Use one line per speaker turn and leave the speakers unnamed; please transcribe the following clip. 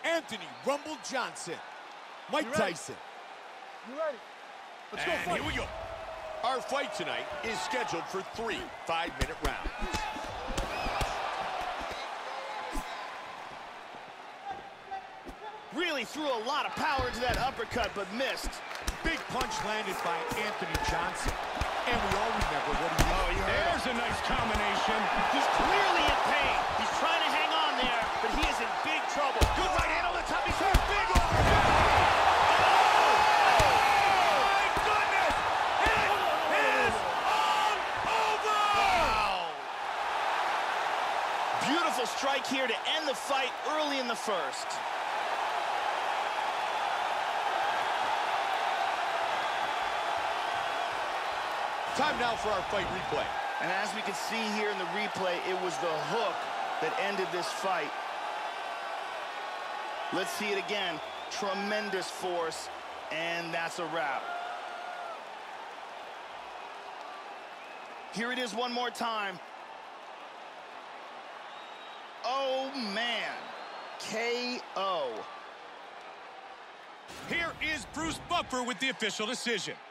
Anthony Rumble Johnson. Mike Tyson.
You ready? Let's go fight.
Here we go. Our fight tonight is scheduled for 3 5-minute rounds.
Really threw a lot of power into that uppercut, but missed.
Big punch landed by Anthony Johnson. And we all remember what he did.
Oh,
There's a nice combination.
He's clearly in pain. He's trying to hang on there, but he is in big trouble.
Good right hand on the top. He's got a big overhead.
Beautiful strike here to end the fight early in the first.
Time now for our fight replay.
And as we can see here in the replay, it was the hook that ended this fight. Let's see it again. Tremendous force, and that's a wrap. Here it is one more time. Oh, man. KO.
Here is Bruce Buffer with the official decision.